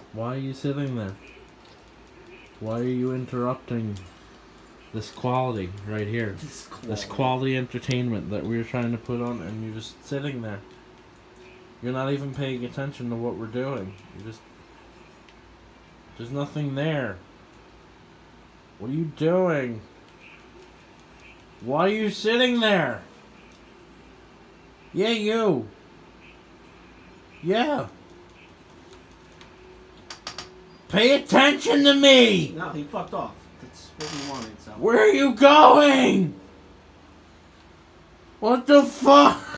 Why are you sitting there? Why are you interrupting this quality right here? This quality entertainment that we're trying to put on, and you're just sitting there. You're not even paying attention to what we're doing. You're just... There's nothing there. What are you doing? Why are you sitting there? Yeah, you. Yeah. Pay attention to me! No, he fucked off. That's what we wanted, so... Where are you going? What the fuck?